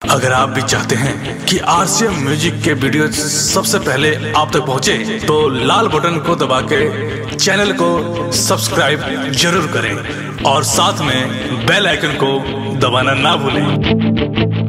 अगर आप भी चाहते हैं कि आरसीएम म्यूजिक के वीडियो सबसे पहले आप तक पहुंचे, तो लाल बटन को दबा के चैनल को सब्सक्राइब जरूर करें और साथ में बेल आइकन को दबाना ना भूलें।